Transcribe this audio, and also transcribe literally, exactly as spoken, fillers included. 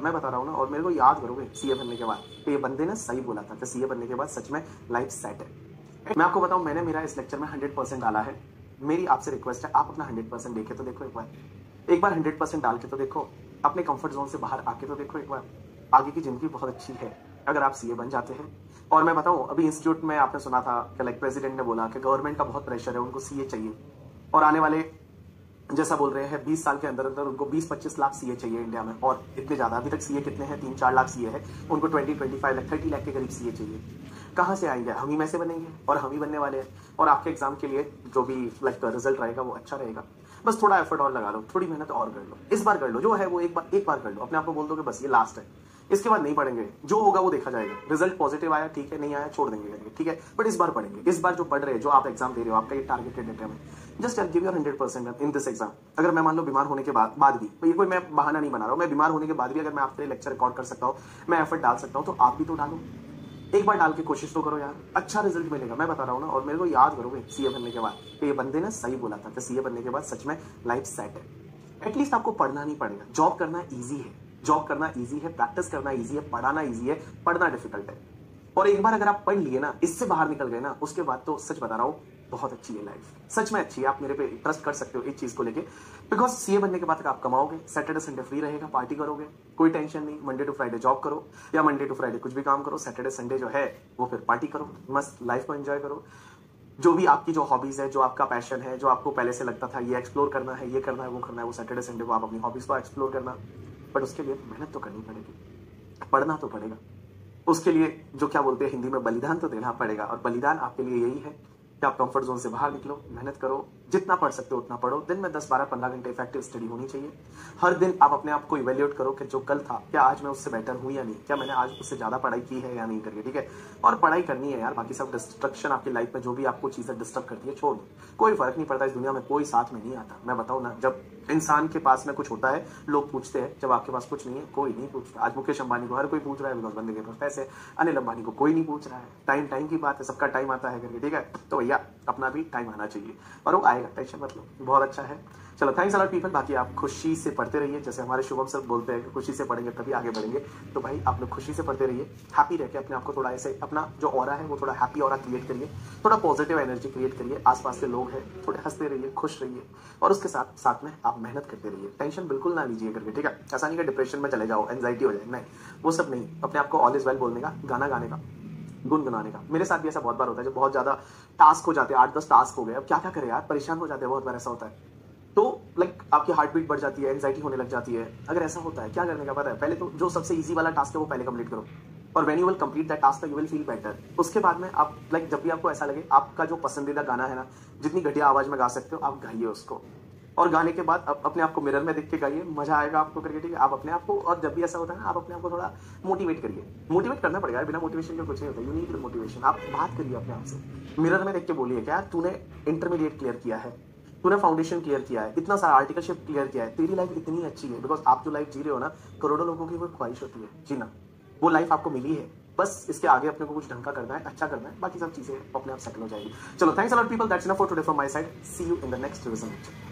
मैं बता रहा हूँ ना, और मेरे को याद करोगे सीए बनने के बाद, तो ये बंदे ने सही बोला था कि सीए बनने के बाद सच में लाइफ सेट है। मैं आपको बताऊं, मैंने मेरा इस लेक्चर में हंड्रेड परसेंट डाला है। मेरी आपसे रिक्वेस्ट है, आप अपना हंड्रेड परसेंट देखे तो देखो एक बार, एक बार हंड्रेड परसेंट डाल के तो देखो, अपने कंफर्ट जोन से बाहर आके तो देखो एक बार। आगे की जिंदगी बहुत अच्छी है अगर आप सीए बन जाते हैं। और मैं बताऊं, अभी इंस्टीट्यूट में आपने सुना था कि लाइक प्रेसिडेंट ने बोला कि गवर्नमेंट का बहुत प्रेशर है, उनको सीए चाहिए, और आने वाले जैसा बोल रहे हैं बीस साल के अंदर अंदर उनको बीस पच्चीस लाख सीए चाहिए इंडिया में। और इतने ज्यादा अभी तक सीए कितने हैं, तीन चार लाख सीए है, उनको twenty twenty five lakh thirty lakh के करीब सीए चाहिए। कहाँ से आएंगे? हम ही में से बनेंगे, और हम ही बनने वाले हैं। और आपके एग्जाम के लिए जो भी लाइक रिजल्ट रहेगा वो अच्छा रहेगा। बस थोड़ा एफर्ट और लगा लो, थोड़ी मेहनत और कर लो, इस बार कर लो, जो है वो एक बार एक बार कर लो। अपने आप को बोल दो कि बस ये लास्ट है, इसके बाद नहीं पढ़ेंगे, जो होगा वो देखा जाएगा। रिजल्ट पॉजिटिव आया ठीक है, नहीं आया छोड़ देंगे करके, ठीक है, बट इस बार पढ़ेंगे। इस बार जो पढ़ रहे हैं, जो आप एग्जाम दे रहे हो, आपका ये टारगेटेड एग्जाम है, just give your hundred percent in this exam. अगर मैं मान लो बीमार होने के बाद बाद भी, तो ये कोई मैं बहाना नहीं बना रहा हूँ, मैं बीमार होने के बाद भी अगर मैं आपके लिए लेक्चर रिकॉर्ड कर सकता हूँ, मैं एफर्ट डाल सकता हूँ, तो आप भी तो डालो, एक बार डाल के कोशिश तो करो यार, अच्छा रिजल्ट मिलेगा। मैं बता रहा हूँ ना, और मेरे को याद करोगे सीए बनने के बाद, तो ये बंदे ने सही बोला था कि सीए बनने के बाद सच में लाइफ सेट है। एटलीस्ट आपको पढ़ना नहीं पड़ेगा, जॉब करना ईजी है, जॉब करना ईजी है, प्रैक्टिस करना ईजी है, पढ़ाना ईजी है, पढ़ना डिफिकल्ट है। और एक बार अगर आप पढ़ लिए ना, इससे बाहर निकल गए ना, उसके बाद तो सच बता रहा हूँ बहुत अच्छी है लाइफ, सच में अच्छी है। आप मेरे पे ट्रस्ट कर सकते हो इस चीज को लेके, बिकॉज सीए बनने के बाद आप कमाओगे, सैटरडे संडे फ्री रहेगा, पार्टी करोगे, कोई टेंशन नहीं। मंडे टू फ्राइडे जॉब करो या मंडे टू फ्राइडे कुछ भी काम करो, सैटरडे संडे जो है वो फिर पार्टी करो, मस्त लाइफ को एंजॉय करो। जो भी आपकी जो हॉबीज है, जो आपका पैशन है, जो आपको पहले से लगता था ये एक्सप्लोर करना है, ये करना है, वो करना है, वो सैटरडे संडे को आप अपनी हॉबीज को एक्सप्लोर करना। बट उसके लिए मेहनत तो करनी पड़ेगी, पढ़ना तो पड़ेगा, उसके लिए जो क्या बोलते हैं हिंदी में बलिदान तो देना पड़ेगा। और बलिदान आपके लिए यही है कि आप कंफर्ट जोन से बाहर निकलो, मेहनत करो, जितना पढ़ सकते हो उतना पढ़ो। दिन में दस बारह पंद्रह घंटे इफेक्टिव स्टडी होनी चाहिए। हर दिन आप अपने आप को इवेल्युएट करो कि जो कल था, क्या आज मैं उससे बेटर हूं या नहीं, क्या मैंने आज उससे ज्यादा पढ़ाई की है या नहीं करके, ठीक है। और पढ़ाई करनी है यार, बाकी सब डिस्ट्रक्शन आपकी लाइफ में जो भी आपको चीजें डिस्टर्ब करती है छोड़ दो, कोई फर्क नहीं पड़ता। इस दुनिया में कोई साथ में नहीं आता। मैं बताऊं ना, जब इंसान के पास में कुछ होता है लोग पूछते हैं, जब आपके पास कुछ नहीं है कोई नहीं पूछता। आज मुकेश अंबानी को हर कोई पूछ रहा है बिकॉज बंदे के पास पैसे, अनिल अंबानी को कोई नहीं पूछ रहा है। टाइम टाइम की बात है, सबका टाइम आता है करके, ठीक है। तो भैया अपना भी टाइम आना चाहिए, और वो आएगा, टेंशन मत लो, बहुत अच्छा है। चलो थैंक्स अ लॉट पीपल। बाकी आप खुशी से पढ़ते रहिए, जैसे हमारे शुभम सर बोलते हैं कि खुशी से पढ़ेंगे तभी आगे बढ़ेंगे। तो भाई आप लोग खुशी से पढ़ते रहिए, हैप्पी रह के अपने आप को थोड़ा ऐसे, अपना जो ऑरा है वो थोड़ा हैप्पी ऑरा क्रिएट करिए, थोड़ा पॉजिटिव एनर्जी क्रिएट करिए। आसपास के लोग हैं, थोड़े हंसते रहिए, खुश रहिए, और उसके साथ साथ में आप मेहनत करते रहिए। टेंशन बिल्कुल ना लीजिए करके, ठीक है। ऐसा नहीं कि डिप्रेशन में चले जाओ, एंजाइटी हो जाए, नहीं, वो सब नहीं। अपने आप को ऑल इज वेल बोलने का, गाना गाने का, गुनगुनाने का। मेरे साथ भी ऐसा बहुत बार होता है, जब बहुत ज्यादा टास्क हो जाते हैं, आठ दस टास्क हो गए, अब क्या क्या करें यार, परेशान हो जाते हैं, बहुत बार ऐसा होता है। तो लाइक आपकी हार्ट बीट बढ़ जाती है, एंजाइटी होने लग जाती है। अगर ऐसा होता है, क्या करने का पता है, पहले तो जो सबसे इजी वाला टास्क है वो पहले कंप्लीट करो, और when you will complete that task you will feel better. उसके बाद में आप लाइक जब भी आपको ऐसा लगे, आपका जो पसंदीदा गाना है ना, जितनी घटिया आवाज में गा सकते हो आप गाइए उसको, और गाने के बाद अब अपने आप को मिरर में देख के गाइए, मजा आएगा आपको करके, ठीक है। आप अपने आप को, और जब भी ऐसा होता है ना, आप अपने आप को थोड़ा मोटिवेट करिए। मोटिवेट करना पड़ेगा, बिना मोटिवेशन के कुछ नहीं होता। You need motivation. आप बात करिए अपने आप से, मिरर में देख के बोलिए क्या तूने इंटरमीडिएट क्लियर किया है, तूने फाउंडेशन क्लियर किया है, इतना सारा आर्टिकलशिप क्लियर किया है, तेरी लाइफ इतनी अच्छी है। बिकॉज आप जो लाइफ जी रहे हो ना, करोड़ों लोगों की वो ख्वाहिश होती है जीना, वो लाइफ आपको मिली है। बस इसके आगे अपने को कुछ ढंग का करना है, अच्छा करना है, बाकी सब चीजें अपने आप सेटल हो जाएगी। चलो thanks a lot people, that's enough for today from my side. See you in the next revision lecture.